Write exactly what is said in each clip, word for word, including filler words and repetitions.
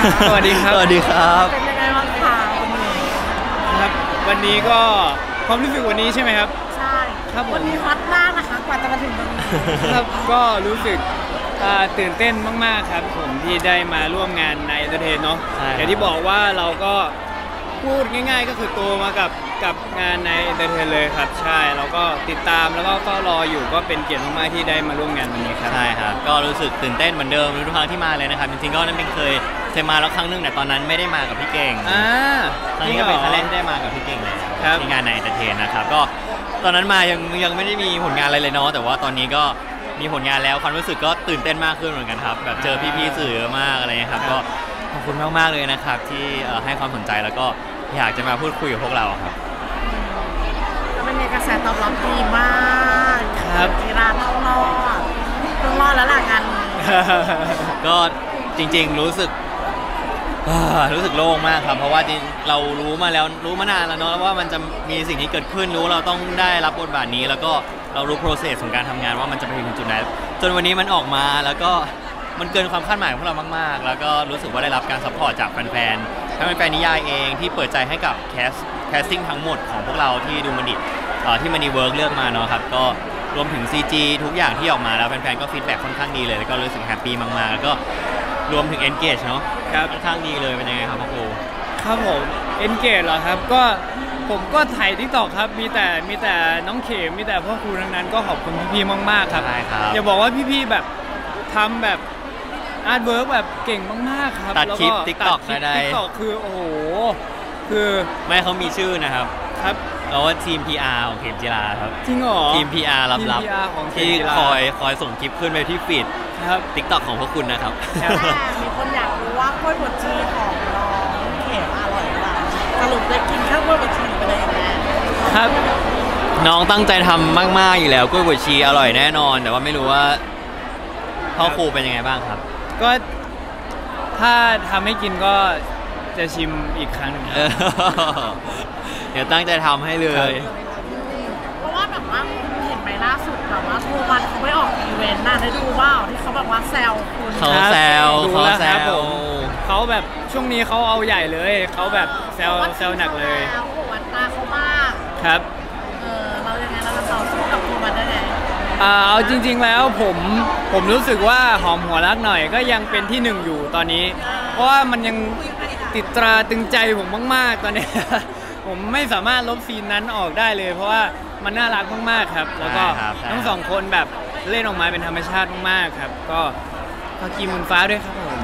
สวัสดีครับสวัสดีครับเป็นยังไงบ้างคะครับวันนี้ก็ความรู้สึกวันนี้ใช่ไหมครับใช่ครับวันนี้ฮอตมากนะคะกว่าจะมาถึงตรงนี้ครับก็รู้สึกตื่นเต้นมากๆครับผมที่ได้มาร่วมงานในเอนเตอร์เทนเนาะอย่างที่บอกว่าเราก็พูดง่ายๆก็คือโตมากับกับงานในเอนเตอร์เทนเลยครับใช่เราก็ติดตามแล้วก็ก็รออยู่ก็เป็นเกียรติมากๆที่ได้มาร่วมงานวันนี้ครับใช่ครับก็รู้สึกตื่นเต้นเหมือนเดิมทุกครั้งที่มาเลยนะครับจริงๆก็นั่นเป็นเคยเคยมาแล้วครั้งนึงแต่ตอนนั้นไม่ได้มากับพี่เก่งอ่าครั้งนี้ก็เป็นครั้งแรกที่ได้มากับพี่เก่งเลยที่งานในเอนเตอร์เทนนะครับก็ตอนนั้นมายังยังไม่ได้มีผลงานอะไรเลยเนาะแต่ว่าตอนนี้ก็มีผลงานแล้วความรู้สึกก็ตื่นเต้นมากขึ้นเหมือนกันครับแบบเจอพี่ๆสื่อเยอะมากอะไรเงี้ยครับก็ขอบคุณมากๆเลยนะครับที่ให้ความสนใจแล้วก็อยากจะมาพูดคุยกับพวกเราครับแล้วเป็นไงกระแสตอบรับดีมากครับกีฬาต้องรอดต้องรอดแล้วล่ะงานนี้ก็จริงๆรู้สึกรู้สึกโล่งมากครับเพราะว่าจริงเรารู้มาแล้วรู้มานานแล้วเนาะว่ามันจะมีสิ่งที่เกิดขึ้นรู้เราต้องได้รับบทบาทนี้แล้วก็เรารู้ process ของการทำงานว่ามันจะไปถึงจุดไหนจนวันนี้มันออกมาแล้วก็มันเกินความคาดหมายของพวกเรามากๆแล้วก็รู้สึกว่าได้รับการซัพพอร์ตจากแฟนๆทั้งแฟนนิยายเองที่เปิดใจให้กับแคสแคสติ้งทั้งหมดของพวกเราที่ดูมันดิที่มันดีเวิร์กเลือกมาเนาะครับก็รวมถึง ซี จี ทุกอย่างที่ออกมาแล้วแฟนๆก็ฟีดแบ็กค่อนข้างดีเลยแล้วก็รู้สึกแฮปปี้มากๆแล้วก็รวมถึง engage เนาะค่อนข้างดีเลยเป็นยังไงครับพ่อครูครับผม engage เหรอครับก็ผมก็ถ่าย TikTok ครับมีแต่มีแต่น้องเขมมีแต่พ่อครูทั้งนั้นก็ขอบคุณพี่ๆมากๆครับอย่าบอกว่าพี่ๆแบบทำแบบอาร์ตเวิร์กแบบเก่งมากๆครับตัดคลิป TikTok ได้ TikTok คือโอ้โหคือไม่เขามีชื่อนะครับครับเราว่าทีม พี อาร์ ของเข็มจิราครับจริงเหรอทีม พี อาร์ ลับๆที่คอยคอยส่งคลิปขึ้นไปที่ฟีดครับ TikTok ของพวกคุณนะครับมีคนอยากรู้ว่ากล้วยบดชีของน้องเข็มอร่อยหรือเปล่าสรุปได้กินข้าวกล้วยบดชีไปเลยนะครับน้องตั้งใจทำมากๆอยู่แล้วกล้วยบดชีอร่อยแน่นอนแต่ว่าไม่รู้ว่าพ่อครูเป็นยังไงบ้างครับก็ถ้าทำให้กินก็จะชิมอีกครั้งหนึ่งเดี๋ยวตั้งใจทำให้เลยเพราะว่าแบบว่าเห็นไหมล่าสุดแบบว่าโทมัสเขาไม่ออกอีเวนต์น่ะได้ดูว่าที่เขาแบบว่าแซวคุณเขาแซวเขาแซวเขาแบบช่วงนี้เขาเอาใหญ่เลยเขาแบบแซวแซวหนักเลยเขาบอกว่าตาเขามากครับเออเรายังไงเราจะต่อสู้กับโทมัสได้ไงเอาจริงๆแล้วผมผมรู้สึกว่าหอมหัวรักหน่อยก็ยังเป็นที่หนึ่งอยู่ตอนนี้เพราะว่ามันยังติดตราตึงใจผมมากๆตอนนี้ผมไม่สามารถลบซีนนั้นออกได้เลยเพราะว่ามันน่ารักมากๆครับแล้วก็ทั้งสองคนแบบเล่นออกมาเป็นธรรมชาติมากๆครับก็ขอกีมุนฟ้าด้วยครับผม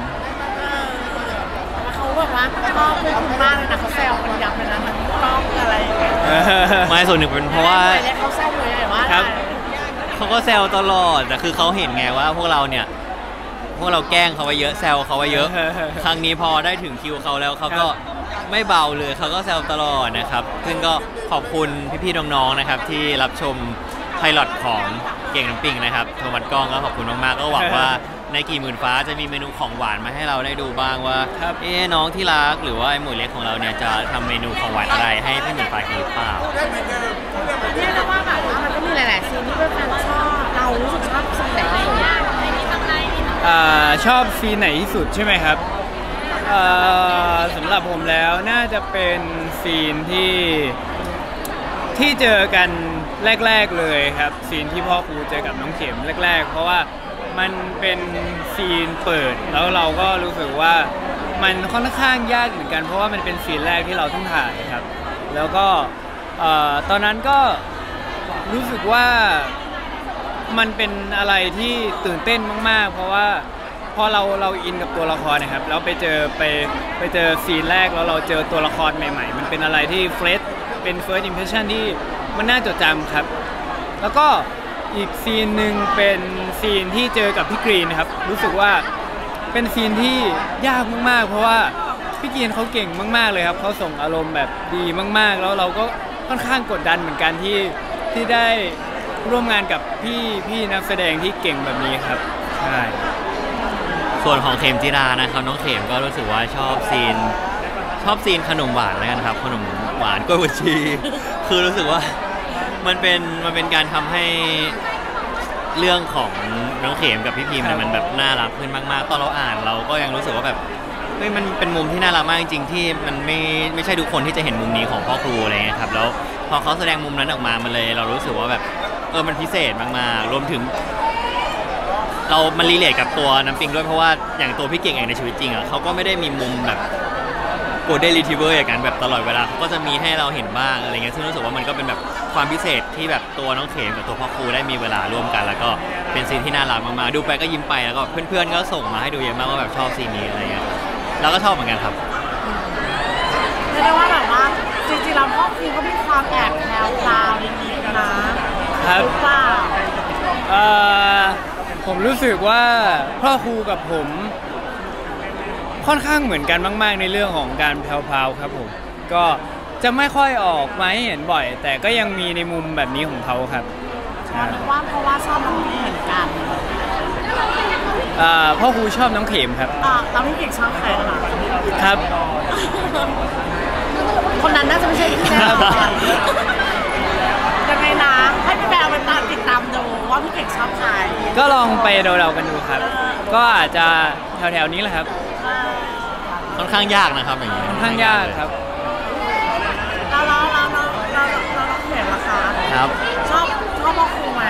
เขาบอกว่าชอบเป็นคุณมากเลยนะเขาแซวกันยับเลยนะมันกล้องอะไรไม่ส่วนหนึ่งเป็นเพราะว่าเขาแซวเลยว่าเขาก็แซวตลอดแต่คือเขาเห็นไงว่าพวกเราเนี่ยพวกเราแกล้งเขาไว้เยอะแซวเขาไว้เยอะครั้งนี้พอได้ถึงคิวเขาแล้วเขาก็ไม่เบาเลยเขาก็แซวตลอดนะครับซึ่งก็ขอบคุณพี่ๆน้องๆนะครับที่รับชมไพลอตของเก่งน้ำปิงนะครับโทมัสกล้องก็ขอบคุณมากๆก็หวังว่าในกี่หมื่นฟ้าจะมีเมนูของหวานมาให้เราได้ดูบ้างว่าเอ๊น้องที่รักหรือว่าไอ้หมวยเล็กของเราเนี่ยจะทำเมนูของหวานอะไรให้พี่หมื่นฟ้ากินหรือเปล่าเนี่ยนะว่าแบบว่ามันก็มีหลายๆซีนที่เป็นแฟนชอบเรารู้สึกชอบซีนไหนที่สุดชอบซีนไหนที่สุดใช่ไหมครับสำหรับผมแล้วน่าจะเป็นซีนที่ที่เจอกันแรกๆเลยครับซีนที่พ่อครูเจอกับน้องเข็มแรกๆเพราะว่ามันเป็นซีนเปิดแล้วเราก็รู้สึกว่ามันค่อนข้างยากเหมือนกันเพราะว่ามันเป็นซีนแรกที่เราต้องถ่ายครับแล้วก็ตอนนั้นก็รู้สึกว่ามันเป็นอะไรที่ตื่นเต้นมากๆเพราะว่าพอเราเราอินกับตัวละครนะครับแล้วไปเจอไปไปเจอซีนแรกแล้วเราเจอตัวละครใหม่ๆมันเป็นอะไรที่เฟรชเป็น first impression ที่มันน่าจดจำครับแล้วก็อีกซีนหนึ่งเป็นซีนที่เจอกับพี่กรีนครับรู้สึกว่าเป็นซีนที่ยากมากๆเพราะว่าพี่กรีนเขาเก่งมากๆเลยครับเขาส่งอารมณ์แบบดีมากๆแล้วเราก็ค่อนข้างกดดันเหมือนกันที่ที่ได้ร่วมงานกับพี่พี่นักแสดงที่เก่งแบบนี้ครับใช่ส่วนของเข็มจิรานะครับน้องเข็มก็รู้สึกว่าชอบซีนชอบซีนขนมหวานแล้วกันครับขนมหวานกล้วยบดชีคือรู้สึกว่ามันเป็นมันเป็นการทำให้เรื่องของน้องเข็มกับพี่พิมพ์เนี่ยมันแบบน่ารักขึ้นมากๆตอนเราอ่านเราก็ยังรู้สึกว่าแบบฮ้ยมันเป็นมุมที่น่ารักมากจริงๆที่มันไม่ไม่ใช่ทุกคนที่จะเห็นมุมนี้ของพ่อครูอะไรเงี้ยครับแล้วพอเขาแสดงมุมนั้นออกมามันเลยเรารู้สึกว่าแบบเออมันพิเศษมากๆรวมถึงเรามันรีเลทกับตัวน้ำปิงด้วยเพราะว่าอย่างตัวพี่เก่งเองในชีวิตจริงอ่ะเขาก็ไม่ได้มีมุมแบบโกลเด้นรีทรีเวอร์อย่างนั้นแบบตลอดเวลาเขาก็จะมีให้เราเห็นบ้างอะไรเงี้ยซึ่งรู้สึกว่ามันก็เป็นแบบความพิเศษที่แบบตัวน้องเขมกับตัวพ่อครูได้มีเวลาร่วมกันแล้วก็เป็นซีนที่น่ารักมากๆดูไปก็ยิ้มไปแล้วก็เพื่อนๆก็ส่งมาให้ดูเยอะมากว่าแบบชอบซีนนี้อะไรเงี้ยเราก็ชอบเหมือนกันครับเรียกได้ว่าแบบว่าจริงๆแล้วพ่อครูก็มีความแอบแพรวพราวนิดๆนะครับเปล่าเอ่อผมรู้สึกว่าพ่อครูกับผมค่อนข้างเหมือนกันมากๆในเรื่องของการแพรวๆครับผมก็จะไม่ค่อยออกมาให้เห็นบ่อยแต่ก็ยังมีในมุมแบบนี้ของเขาครับว่าเพราะว่าชอบน้องเขมเหมือนกันพ่อครูชอบน้องเขมครับแล้วพี่เก่งชอบใครคะครับคนนั้นน่าจะไม่ใช่พี่แม่ยังไงนะให้พี่แม่ไปตามติดตามดูว่าพี่เก่งชอบใครก็ลองไปเดาๆกันดูครับก็อาจจะแถวๆนี้แหละครับค่อนข้างยากนะครับอย่างนี้ค่อนข้างยากครับเราเราเราเราเราเราเขียนราคาครับชอบชอบพ่อครูไหม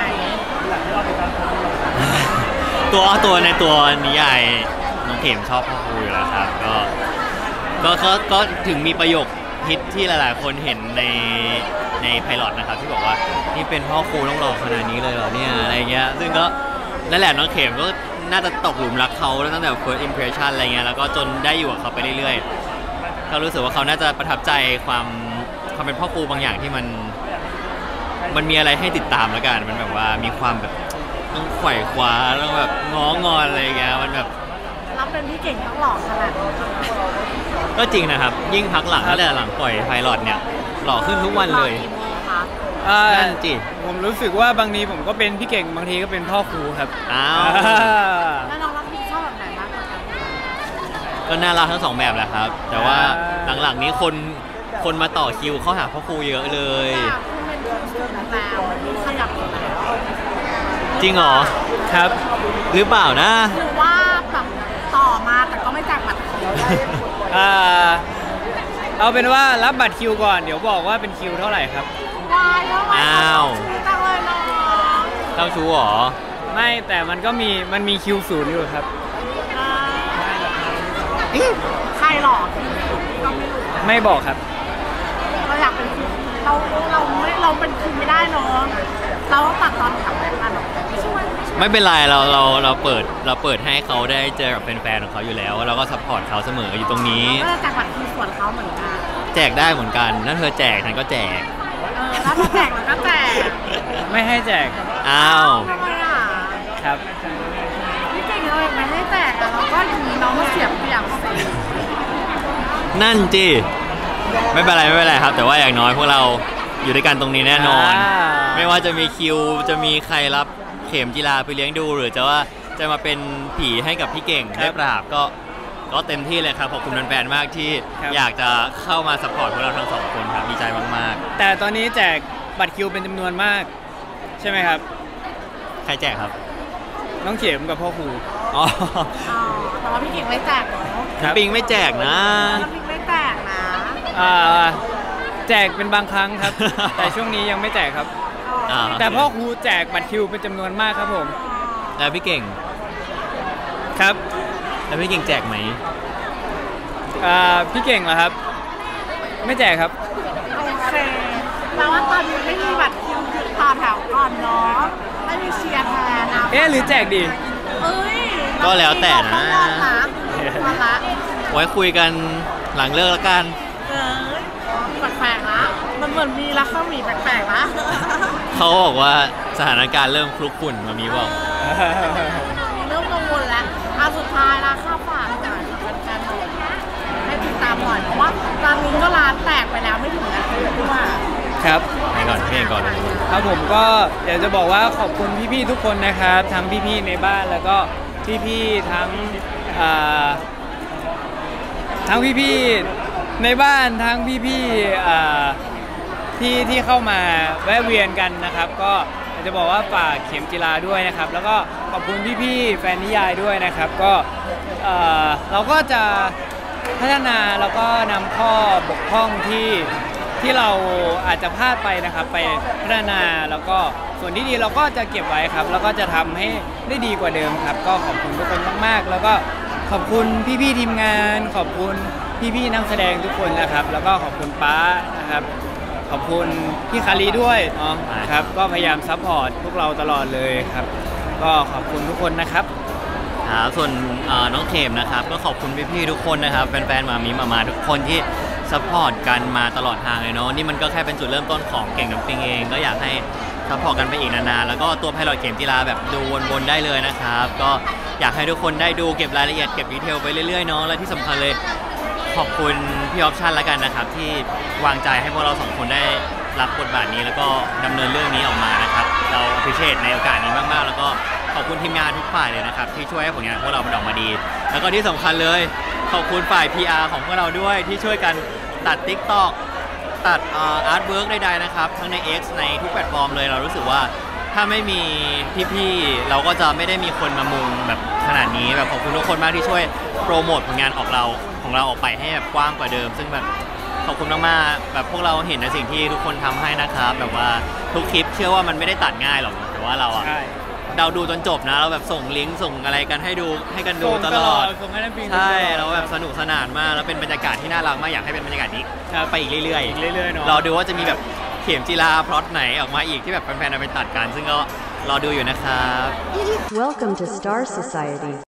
ตัวตัวในตัวนิยายน้องเข็มชอบพ่อครูอยู่แล้วครับก็ก็ก็ก็ถึงมีประโยคฮิตที่หลายๆคนเห็นในในไพลอตนะครับที่บอกว่านี่เป็นพ่อครูต้องหล่อขนาดนี้เลยเหรอเนี่ยอะไรเงี้ยซึ่งก็นั่นแหละน้องเข็มก็น่าจะตกหลุมรักเขาตั้งแต่ first impression อะไรเงี้ยแล้วก็จนได้อยู่กับเขาไปเรื่อยๆก็รู้สึกว่าเขาน่าจะประทับใจความความเป็นพ่อครูบางอย่างที่มันมันมีอะไรให้ติดตามแล้วกันมันแบบว่ามีความแบบต้องไขว่คว้าต้องแบบง้องอนอะไรเงี้ยมันแบบรับเป็นพี่เก่งต้องหล่อขนาดนี้ก็จริงนะครับยิ่งพักหลังตั้งแต่หลังปล่อยไพลอตเนี่ยหล่อขึ้นทุกวันเลยนั่นจิผมรู้สึกว่าบางทีผมก็เป็นพี่เก่งบางทีก็เป็นพ่อครูครับอ้าวแล้วน้องรักพี่ชอบแบบไหนบ้างก็น่ารักทั้งสองแบบแหละครับแต่ว่าหลังๆนี้คนคนมาต่อคิวเข้าหาพ่อครูเยอะเลยคุณเป็นคนสุดแล้วขยับแล้วจริงเหรอครับหรือเปล่านะหรือว่าแบบต่อมาแต่ก็ไม่แจกบัตรคิวอ่าเอาเป็นว่ารับบัตรคิวก่อนเดี๋ยวบอกว่าเป็นคิวเท่าไหร่ครับว้ายแล้วอ้าวตั้งเลยเนาะเจ้าชู้หรอไม่แต่มันก็มีมันมีคิวศูนย์อยู่ครับใครหรอก็ไม่รู้ไม่บอกครับเราอยากเป็นคิวเราเราไม่เราเป็นคิวไม่ได้เนาะเราตัดตอนกลับไปกันไม่เป็นไรเราเราเราเปิดเราเปิดให้เขาได้เจอกับแฟนๆของเขาอยู่แล้วเราก็ซัพพอร์ตเขาเสมออยู่ตรงนี้ก็แจกบัตรคิวส่วนเขาเหมือนกันแจกได้เหมือนกันถ้าเธอแจกฉันก็แจกเออถ้าเธอแจกเราก็แจกไม่ให้แจกอ้าวทำไมอ่ะครับพี่เก่งเราไม่ให้แจกอ่ะเราก็อย่างนี้น้องมาเสียบเปรียบนั่นจีไม่เป็นไรไม่เป็นไรครับแต่ว่าอย่างน้อยพวกเราอยู่ด้วยกันตรงนี้แน่นอนไม่ว่าจะมีคิวจะมีใครรับเข็มกีฬาไปเลี้ยงดูหรือจะว่าจะมาเป็นผีให้กับพี่เก่งได้ปราบก็ก็เต็มที่เลยครับขอบคุณแฟนๆมากที่อยากจะเข้ามาซัพพอร์ตพวกเราทั้งสองคนครับดีใจมากๆแต่ตอนนี้แจกบัตรคิวเป็นจำนวนมากใช่ไหมครับใครแจกครับน้องเข็มกับพ่อครูอ๋อแต่ว่าพี่เก่งไม่แจกเนาะปิงไม่แจกนะปิงไม่แจกนะอ่าแจกเป็นบางครั้งครับแต่ช่วงนี้ยังไม่แจกครับแต่พ่อครูแจกบัตรคิวเป็นจำนวนมากครับผมแล้วพี่เก่งครับแล้วพี่เก่งแจกไหมอ่าพี่เก่งเหรอครับไม่แจกครับโอเคแปลว่าตอนนี้ไม่มีบัตรคิวคือต่อแถวก่อนเนาะไม่มีเชียร์แทนนะเอ๊ะหรือแจกดีเอ้ยก็แล้วแต่นะมาละไว้คุยกันหลังเลิกแล้วกันเออแปลกๆนะมันเหมือนมีรักข้าวหมีแปลกๆนะเขาบอกว่าสถานการณ์เริ่มคลุกคลุ่นมามีบอกเริ่มกังวลแล้วอ่ะสุดท้ายละข้าวฝากหน่อยกันกันให้ติดตามหน่อยเพราะว่าตอนนี้ก็ร้านแตกไปแล้วไม่ถึงนาทีด้วยครับให้ก่อนให้ก่อนครับผมก็อยากจะบอกว่าขอบคุณพี่ๆทุกคนนะครับทั้งพี่ๆในบ้านแล้วก็พี่ๆทั้งทั้งพี่ๆในบ้านทั้งพี่ๆที่ที่เข้ามาแวะเวียนกันนะครับก็อยากจะบอกว่าฝากเข็มกีฬาด้วยนะครับแล้วก็ขอบคุณพี่ๆแฟนนิยายด้วยนะครับก็เราก็จะพัฒนาแล้วก็นำข้อบกพร่องที่ที่เราอาจจะพลาดไปนะครับไปพัฒนาแล้วก็ส่วนที่ดีเราก็จะเก็บไว้ครับแล้วก็จะทำให้ได้ดีกว่าเดิมครับก็ขอบคุณทุกคนมากๆแล้วก็ขอบคุณพี่ๆทีมงาน ขอบคุณพี่ๆนักแสดงทุกคนนะครับแล้วก็ขอบคุณป้านะครับขอบคุณพี่คารีด้วยเนาะครับก็พยายามซัพพอร์ตพวกเราตลอดเลยครับก็ขอบคุณทุกคนนะครับครับส่วนน้องเขมนะครับก็ขอบคุณพี่ๆทุกคนนะครับแฟนๆมามีมามาทุกคนที่ซัพพอร์ตกันมาตลอดทางเลยเนาะนี่มันก็แค่เป็นจุดเริ่มต้นของเก่งน้ำปิงเองก็อยากให้ซัพพอร์ตกันไปอีกนานๆแล้วก็ตัวไพลอตเข็มจีราแบบดูวนๆได้เลยนะครับก็อยากให้ทุกคนได้ดูเก็บรายละเอียดเก็บดีเทลไปเรื่อยๆเนาะและที่สำคัญเลยขอบคุณพี่ออปชั่นแล้วกันนะครับที่วางใจให้พวกเราสองคนได้รับบทบาทนี้แล้วก็ดำเนินเรื่องนี้ออกมานะครับเราพิเศษในโอกาสนี้มากๆแล้วก็ขอบคุณทีมงานทุกฝ่ายเลยนะครับที่ช่วยให้ผลงานพวกเรามันออกมาดีแล้วก็ที่สำคัญเลยขอบคุณฝ่าย พี อาร์ ของพวกเราด้วยที่ช่วยกันตัด TikTok ตัดอาร์ตเวิร์กใดๆนะครับทั้งใน X ในทุกแพลตฟอร์มเลยเรารู้สึกว่าถ้าไม่มีพี่ๆเราก็จะไม่ได้มีคนมามุงแบบขนาดนี้แบบขอบคุณทุกคนมากที่ช่วยโปรโมทผลงานออกเราของเราออกไปให้แบบกว้างกว่าเดิมซึ่งแบบขอบคุณมากๆแบบพวกเราเห็นในสิ่งที่ทุกคนทำให้นะครับแบบว่าทุกคลิปเชื่อว่ามันไม่ได้ตัดง่ายหรอกแต่ว่าเราอะเราดูจนจบนะเราแบบส่งลิงก์ส่งอะไรกันให้ดูให้กันดูตลอดใช่เราแบบสนุกสนานมากแล้วเป็นบรรยากาศที่น่ารักมากอยากให้เป็นบรรยากาศนี้ไปอีกเรื่อยๆเรื่อยๆรอดูว่าจะมีแบบเข็มจีราพล็อตไหนออกมาอีกที่แบบแฟนๆเอาไปตัดกันซึ่งก็รอดูอยู่นะครับ Welcome to Star Society